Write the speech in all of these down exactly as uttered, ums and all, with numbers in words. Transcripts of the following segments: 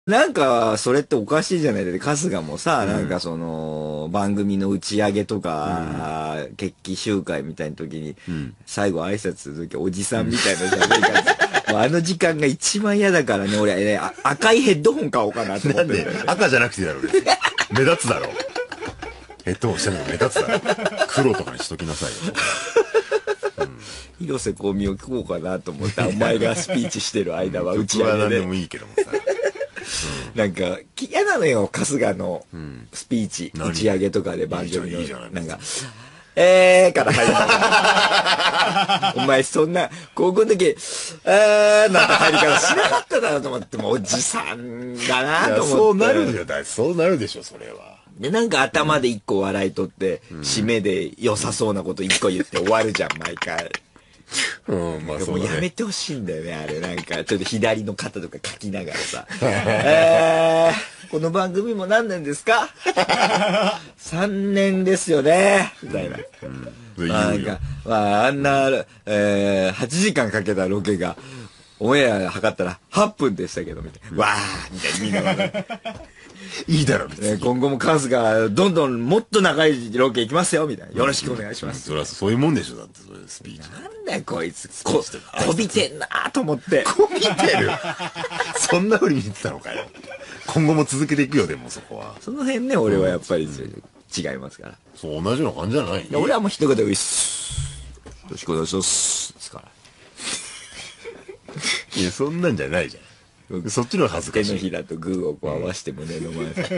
なんか、それっておかしいじゃないで、春日もさ、なんかその、番組の打ち上げとか、決起集会みたいな時に、最後挨拶する時、おじさんみたいな喋り方、もうあの時間が一番嫌だからね、俺ね、あ赤いヘッドホン買おうかなと思って。 なんで赤じゃなくていいだろ、別に。目立つだろ。ヘッドホンしてるの目立つだろ。黒とかにしときなさいよ。 広瀬香美を聞こうかなと思った。お前がスピーチしてる間は打ち上げで。 僕は何でもいいけどもさ。 なんか、嫌なのよ、春日のスピーチ、打ち上げとかで番組の、なんか、えーから入る。お前そんな、高校の時、えーなんか入り方しなかっただろうと思って、もうおじさんだなと思って。 そうなるよ、だそうなるでしょ、それは。 で、なんか頭で一個笑い取って、締めで良さそうなこと一個言って終わるじゃん、毎回。 うん、まあそうだね。 もうやめてほしいんだよね、あれ。なんか、ちょっと左の肩とか書きながらさ。えー、この番組も何年ですか ?さん 年ですよね。みたいな。うん、なんか、まあ、あんな、えー、はちじかんかけたロケが、オンエア測ったらはっぷんでしたけど、みたいな。わーみたいなみんなが。 いいだろ、別に。 今後もカズがどんどんもっと長いロケ行きますよ、みたいな。よろしくお願いします。 そりゃそういうもんでしょ、だって、それスピーチ。 なんだよ、こいつ。こ、こびてんなーと思って。 こびてるそんな風に見てたのかよ。今後も続けていくよ、でもそこは。 その辺ね、俺はやっぱり違いますから。 そう、同じような感じじゃない？ 俺はもう一言で、ういっす。よろしくお願いします。ですから。 いや、そんなんじゃないじゃん。そっちの方が恥ずかしい。 手のひらとグーをこう合わせて胸の前で。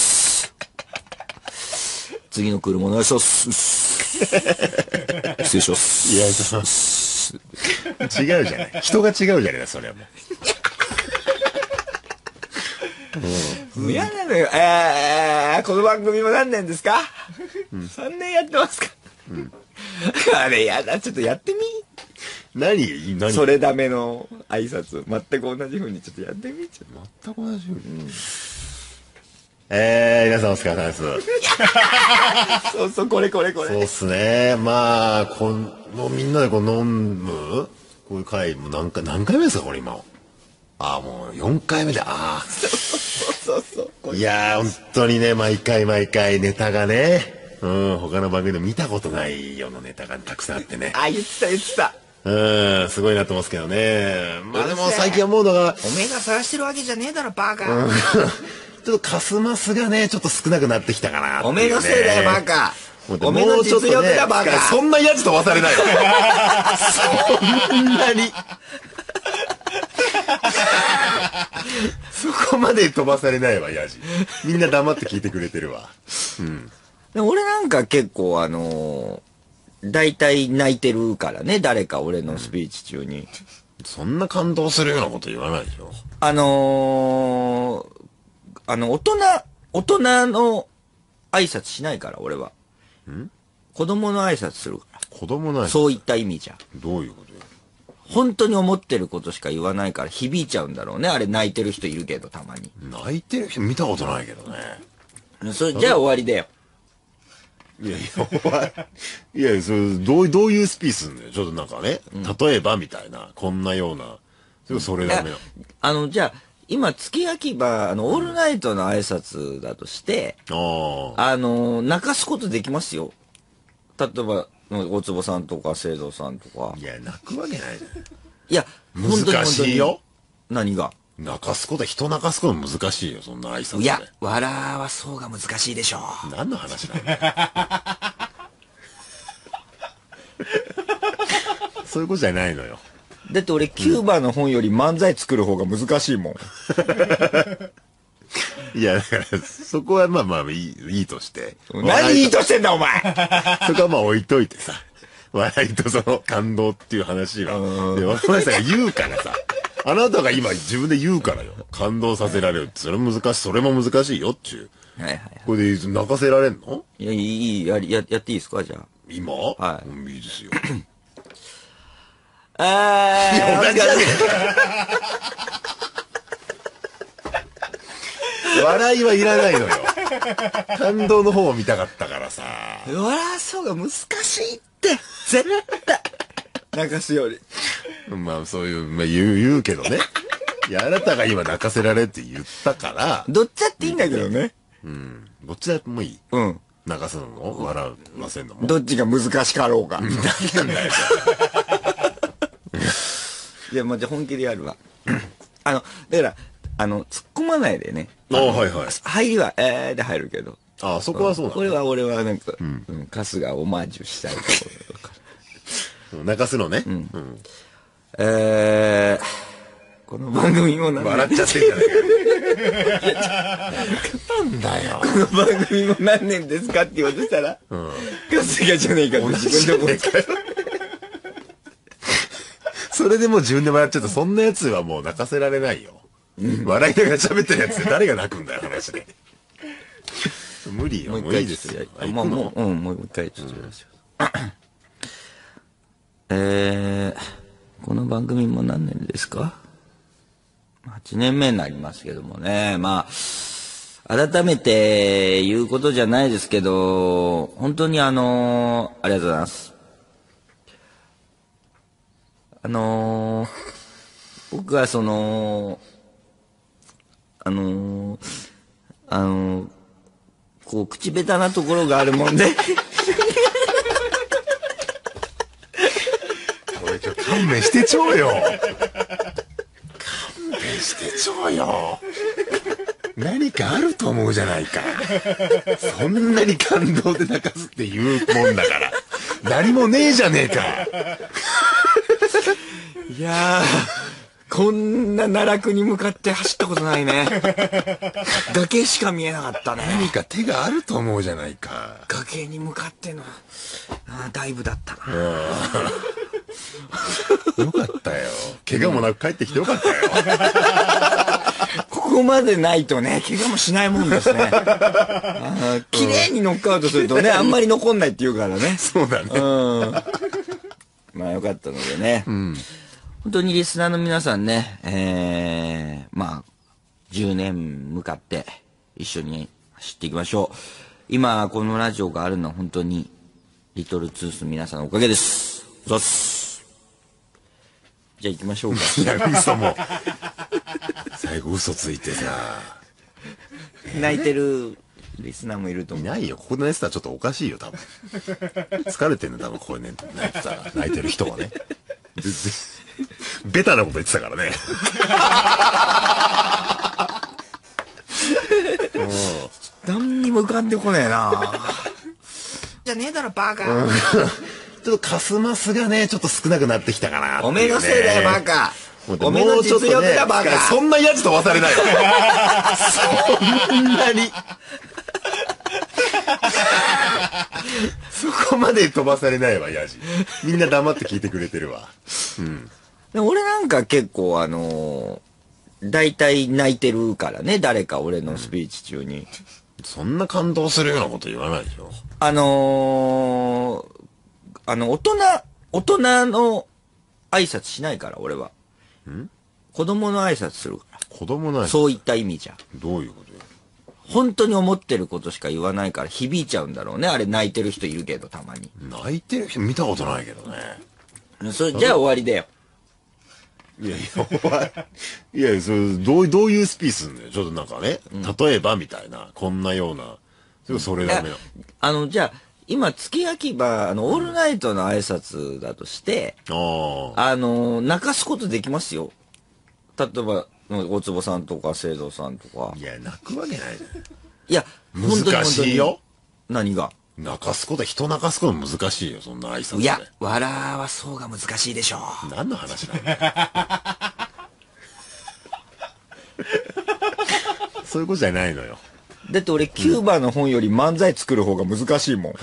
次の車お願いします。失礼します。 いや、その、違うじゃない。人が違うじゃない、それはもう。もう嫌なのよ。えー、この番組も何年ですか、うん、さんねんやってますか、うん、あれやだ、ちょっとやってみ。 何何それダメの挨拶全く同じ風にちょっとやってみちゃ全く同じ風に、うん、えー、皆さんお疲れ様ですそうそう、これこれこれ。 そうっすね。まあこのみんなでこう飲むこういう回も何回何回目ですかこれ今。ああもうよんかいめで、ああそうそうそう。 いやー本当にね、毎回毎回ネタがね、うん、他の番組で見たことないようなネタがたくさんあってね。 あ、言ってた言ってた。 うん、すごいなと思うんですけどね。まあでも最近思うのが、 おめえが探してるわけじゃねえだろバカ、うん、 ちょっとカスマスがねちょっと少なくなってきたかなっていう、ね、 おめえのせいだよバカ。おめえの実力だバカ。 そんなやつ飛ばされないよそんなにそこまで飛ばされないわヤジ。みんな黙って聞いてくれてるわ。うん。 で俺なんか結構あのー大体泣いてるからね、誰か俺のスピーチ中に。 そんな感動するようなこと言わないでしょ。 あのー、あの、大人、大人の挨拶しないから、俺は。ん？子供の挨拶するから。 子供の挨拶？ そういった意味じゃん。 どういうことよ。 本当に思ってることしか言わないから響いちゃうんだろうね。あれ泣いてる人いるけど、たまに。 泣いてる人見たことないけどね。 それ、じゃあ終わりだよ。 いやいや、いや、それ、どう、どういうスピーチすんだよ。ちょっとなんかね、うん、例えばみたいな、こんなような、それダメな。 あの、じゃあ、今、月焼き場、あの、オールナイトの挨拶だとして、うん、あの、泣かすことできますよ。例えば、大坪さんとか、聖堂さんとか。 いや、泣くわけないじゃん。 いや、 難しいよ。 何が？ 泣かすこと、人泣かすこと難しいよ、そんな挨拶で。 いや、笑わそうが難しいでしょう。 何の話なんだよ。そういうことじゃないのよ。 だって俺、キューバの本より漫才作る方が難しいもん。 いや、だから、そこはまあまあいい、いいとして。 何いいとしてんだ、お前そこはまあ置いといてさ。笑いとその感動っていう話は。で、若林さんが言うからさ。あなたが今自分で言うからよ。感動させられるって。それ難しい、それも難しいよっちゅう。はいはいはい。これで泣かせられんの？ いや、いい、や、や、やっていいですかじゃあ。 今？ はい。 うん、いいですよ。 あー。いや、同じじゃねえか。笑いはいらないのよ。感動の方を見たかったからさ。 笑わそうが難しいって。絶対。泣かすより。 まあそういう、まあ言う、言うけどね。 いや、あなたが今泣かせられって言ったから。 どっちだっていいんだけどね。 うん。どっちだってもいい。 うん。 泣かすのも笑わせんのも。 どっちが難しかろうか。 何なんだよ。 いや、まあ、じゃあ本気でやるわ。あの、だから、あの、突っ込まないでね。 ああ、はいはい。 入りは、えーで入るけど。 ああ、そこはそうだ。 これは俺はなんか、うん、春日をオマージュしたいところだから。 泣かすのね。うん。 えー、この番組もなん笑っちゃってんじゃないか。なんだよ。 この番組も何年ですかって言おうとしたら、うん、春日じゃねえかって自分で思った。 それでもう自分で笑っちゃった。そんなやつはもう泣かせられないよ。うん、笑いながら喋ってるやつで誰が泣くんだよ、話で。無理よ、もういいですよ。 まあもう、うん、もう一回ちょっとやらせてください。えー、この番組も何年ですか？はちねんめになりますけどもね。まあ、改めて言うことじゃないですけど、本当にあのー、ありがとうございます。あのー、僕はその、あのー、あのー、こう、口下手なところがあるもんで。 これちょっと勘弁してちょうよ。勘弁してちょうよ。何かあると思うじゃないか。そんなに感動で泣かすって言うもんだから。何もねえじゃねえか。 いやー、こんな奈落に向かって走ったことないね。崖しか見えなかったね。 何か手があると思うじゃないか。 崖に向かっての、あー、ダイブだったな。 よかったよ。怪我もなく帰ってきてよかったよ。 ここまでないとね、怪我もしないもんですね。綺麗にノックアウトするとね、あんまり残んないって言うからね。 そうだね。 うん。まあよかったのでね。うん、本当にリスナーの皆さんね、えー、まあ、じゅうねん向かって一緒に走っていきましょう。今、このラジオがあるのは本当に、リトルトゥース皆さんのおかげです。そうっす。じゃあ行きましょうか。 いや、嘘も。最後嘘ついてさ。 泣いてるリスナーもいると思う。 いないよ。ここで寝てたらちょっとおかしいよ、多分。疲れてんの、多分、ここでね、泣いてたら。泣いてる人はね。ベタなこと言ってたからね。 何にも浮かんでこねえな。じゃねえだろ、バカ。うん、 ちょっとカスマスがね、ちょっなくなってきたかな、ね。 おめえのせいだよ、バカ。おめえの実力だ、バカ。 そんなやつ飛ばされないよ。そんなに。そこまで飛ばされないわ、ヤジ。みんな黙って聞いてくれてるわ。うん。 で俺なんか結構あのー、大体泣いてるからね、誰か俺のスピーチ中に。 うん、そんな感動するようなこと言わないでしょ。 あのー、あの、大人、大人の挨拶しないから、俺は。ん？子供の挨拶するから。 子供の挨拶？ そういった意味じゃ。 どういうことよ。 本当に思ってることしか言わないから響いちゃうんだろうね。あれ泣いてる人いるけど、たまに。 泣いてる人見たことないけどね。 それ、じゃあ終わりだよ。 いやいや、終わり。いやいや、それ、どう、どういうスピースんだよ。ちょっとなんかね、うん、例えばみたいな、こんなような。それダメよ。 あの、じゃあ、今、月焼き場、あの、オールナイトの挨拶だとして、うん、あの、泣かすことできますよ。例えば、大坪さんとか、聖堂さんとか。 いや、泣くわけないじゃん。 いや、 難しいよ。 何が？ 泣かすこと、人泣かすこと難しいよ、そんな挨拶で。 いや、笑わそうが難しいでしょう。 何の話なんだよ。そういうことじゃないのよ。 だって俺、キューバの本より漫才作る方が難しいもん。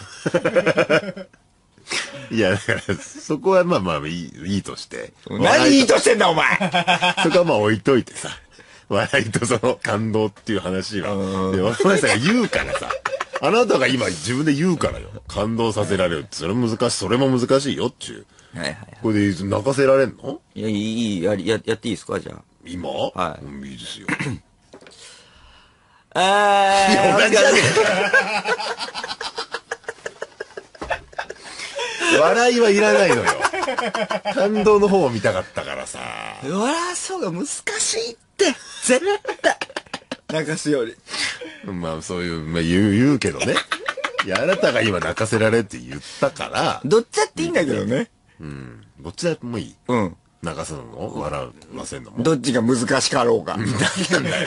いや、だから、そこはまあまあいい、いいとして。 何いいとしてんだ、お前。 そこはまあ置いといてさ。笑いとその感動っていう話は。で、若林さんが言うからさ。あなたが今自分で言うからよ。感動させられるって。それ難しい、それも難しいよっちゅう。はいはいはい。これで泣かせられんの？ いや、いい、や、や、やっていいですか、じゃあ。 今？ はい。 いいですよ。 あー。いや、同じじゃねえか。笑いはいらないのよ。 感動の方を見たかったからさ。 笑わそうが難しいって、絶対。泣かすより。 まあそういう、まあ言う、言うけどね。いや、あなたが今泣かせられって言ったから。 どっちだっていいんだけどね。 うん。どっちだってもいい。 うん。 泣かすのも笑わせんのも。 どっちが難しかろうか。 何なんだよ。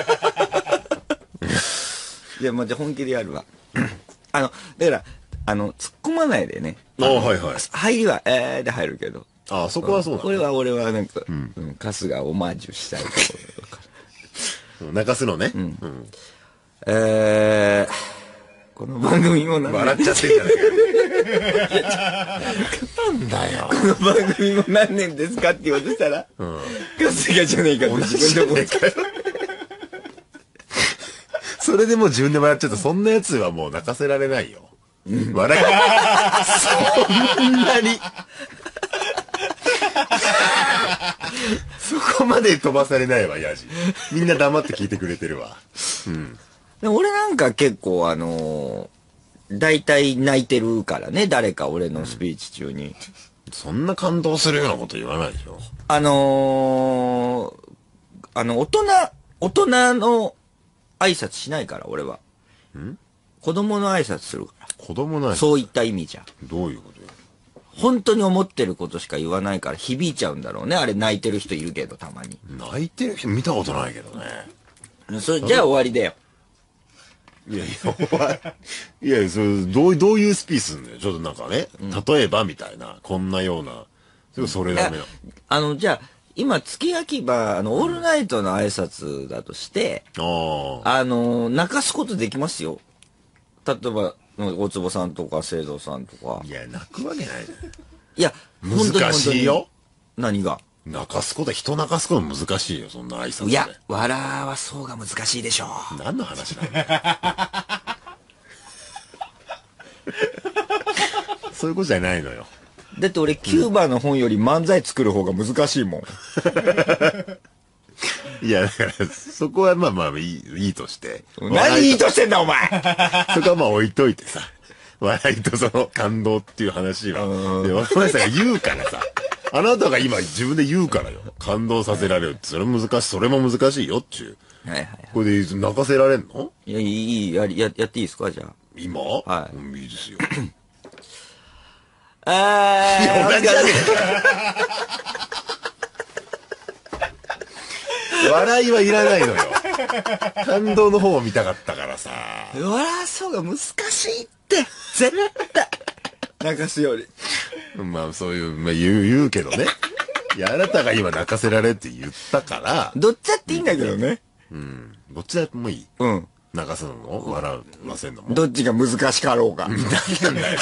いや、まあ、じゃあ本気でやるわ。あの、だから、あの、突っ込まないでね。 ああ、はいはい。 入りは、えーで入るけど。 ああ、そこはそうなの。 これは俺はなんか、うん、春日をオマージュしたいところだから。 泣かすのね。うん。 えー、この番組もなん笑っちゃってんじゃないか。なんだよ。 この番組も何年ですかって言おうとしたら、うん、春日じゃねえかって自分で思った。 それでもう自分で笑っちゃった。そんなやつはもう泣かせられないよ。うん、笑い。そんなに。そこまで飛ばされないわ、ヤジ。みんな黙って聞いてくれてるわ。うん。 で俺なんか結構あのー、大体泣いてるからね、誰か俺のスピーチ中に。うん、 そんな感動するようなこと言わないでしょ。 あのー、あの、大人、大人の挨拶しないから、俺は。ん子供の挨拶するから。 子供の挨拶そういった意味じゃ。 どういうことよ。 本当に思ってることしか言わないから響いちゃうんだろうね。あれ泣いてる人いるけど、たまに。 泣いてる人見たことないけどね。 それ、じゃあ終わりだよ。 いやいや、お前、いやいや、それ、どう、どういうスピーチすんだよ。ちょっとなんかね、うん、例えばみたいな、こんなような、それダメよ。 あの、じゃあ、今、月焼き場、あの、オールナイトの挨拶だとして、うん、あの、泣かすことできますよ。例えば、大坪さんとか、聖堂さんとか。 いや、泣くわけないじゃん。 いや、 難しいよ。 何が泣かすこと、人泣かすこと難しいよ、そんな挨拶で。 いや、笑わそうが難しいでしょう。 何の話なんだよ。そういうことじゃないのよ。 だって俺、キューバの本より漫才作る方が難しいもん。 いや、だから、そこはまあまあいい、いいとして。 何いいとしてんだ、お前。 そこはまあ置いといてさ。笑いとその感動っていう話は。で、若林さんが言うからさ。あなたが今自分で言うからよ。感動させられるって。それ難しい、それも難しいよっちゅう。はいはい、はい。これで泣かせられんの？ いや、いい、や、や、やっていいですか、じゃあ。 今？ はい。 うん、いいですよ。 あー。いや、同じじゃねえか。笑いはいらないのよ。感動の方を見たかったからさ。 笑わそうが難しいって、絶対。泣かすより。 まあそういう、まあ言う、言うけどね。いや、あなたが今泣かせられって言ったから。 どっちだっていいんだけどね。 うん。どっちだってもいい。 うん。 泣かすのも笑わせんのも。 どっちが難しかろうか。何なんだよ。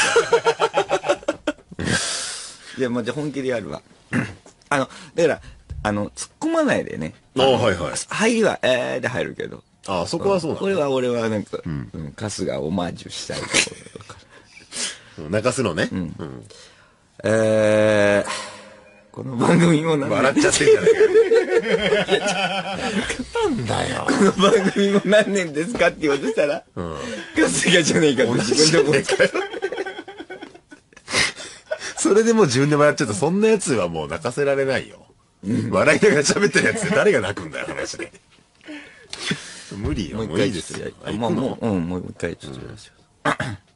いや、まあ、じゃあ本気でやるわ。あの、だから、あの、突っ込まないでね。 ああ、はいはい。 入りは、えーで入るけど。 ああ、そこはそうなの。 これは俺はなんか、うん、春日をオマージュしたいところだから。 泣かすのね。うん。 えー、この番組もなん笑っちゃってんじゃないか。なんだよ。 この番組も何年ですかって言おうとしたら、うん、春日じゃねえかって自分で思った。 それでもう自分で笑っちゃった。そんなやつはもう泣かせられないよ。うん、笑いながら喋ってるやつで誰が泣くんだよ、話で。無理よ。 もう一回いいですよ。もう、もう、うん、もう一回ちょっとやらせてください。